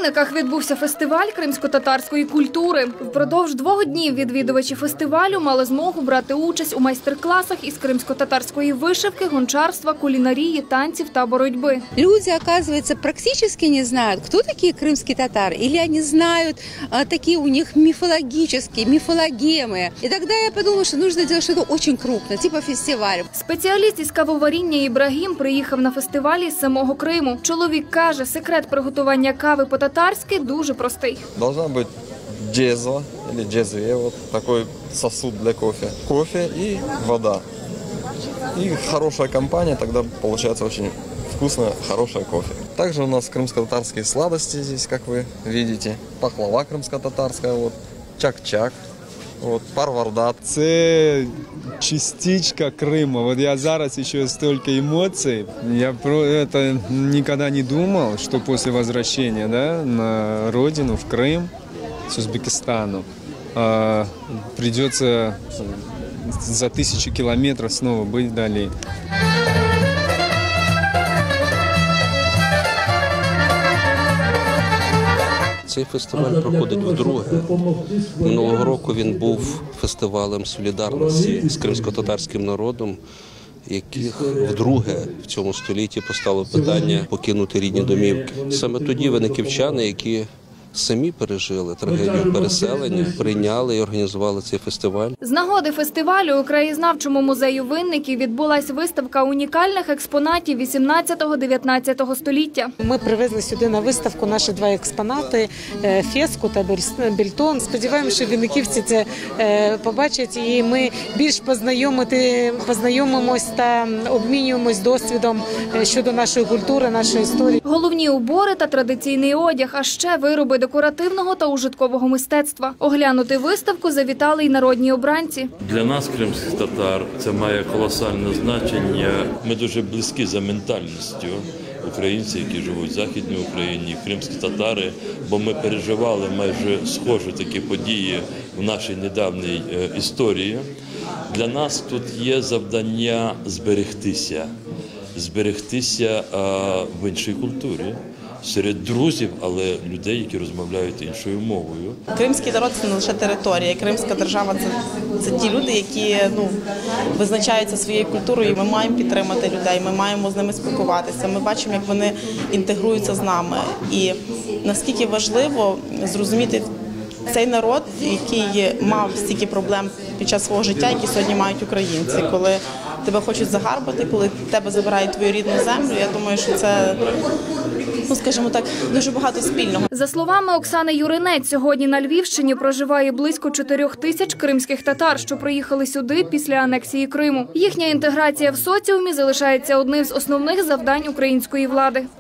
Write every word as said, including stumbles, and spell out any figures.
Винниках відбувся фестиваль кримсько-татарської культури. Впродовж двох днів відвідувачі фестивалю мали змогу брати участь у майстер-класах із кримсько-татарської вишивки, гончарства, кулінарії, танців та боротьби. Люди, оказывается, практически не знают, кто такие крымские татары, или они знают а, такие у них мифологические, мифологемы. И тогда я подумала, что нужно делать что-то очень крупное, типа фестиваля. Спеціаліст із кавоваріння Ібрагім приїхав на фестивалі із самого Криму. Чоловік каже, секрет приготування кави по-татарськи дуже простий. Должна быть джезва, или джезве, вот такой сосуд для кофе. Кофе и вода. И хорошая компания, тогда получается очень вкусная, хорошая кофе. Также у нас крымско-татарские сладости здесь, как вы видите. Пахлава крымско-татарская, вот, чак-чак, вот, парвардат. Це частичка Крыма. Вот я зараз еще столько эмоций. Я про это никогда не думал, что после возвращения, да, на родину, в Крым, с Узбекистану, э, придется за тысячу километров снова быть вдали. Цей фестиваль проходить вдруге. Минулого року він був фестивалем солідарності з кримсько-татарським народом, яких вдруге в цьому столітті поставило питання покинути рідні домівки. Саме тоді винниківчани, які самі пережили трагедію переселення, прийняли і організували цей фестиваль. З нагоди фестивалю у краєзнавчому музею Винників відбулась виставка унікальних експонатів вісімнадцятого-дев'ятнадцятого століття. Ми привезли сюди на виставку наші два експонати – феску та більтон. Сподіваємося, що винниківці це побачать і ми більш познайомимось та обмінюємось досвідом щодо нашої культури, нашої історії. Головні убори та традиційний одяг, а ще вироби декоративного та ужиткового мистецтва. Оглянути виставку завітали й народні обранці. Для нас, кримських татар, це має колосальне значення. Ми дуже близькі за ментальністю українці, які живуть в Західній Україні, кримські татари, бо ми переживали майже схожі такі події в нашій недавній історії. Для нас тут є завдання зберегтися, зберегтися в іншій культурі. Серед друзів, але людей, які розмовляють іншою мовою. Кримський народ – це не лише територія. Кримська держава – це, це ті люди, які ну, визначаються своєю культурою. Ми маємо підтримати людей, ми маємо з ними спілкуватися. Ми бачимо, як вони інтегруються з нами. І наскільки важливо зрозуміти цей народ, який мав стільки проблем під час свого життя, які сьогодні мають українці. Коли тебе хочуть загарбати, коли тебе забирають твою рідну землю, я думаю, що це, ну, скажімо так, дуже багато спільного. За словами Оксани Юринець, сьогодні на Львівщині проживає близько чотирьох тисяч кримських татар, що приїхали сюди після анексії Криму. Їхня інтеграція в соціумі залишається одним з основних завдань української влади.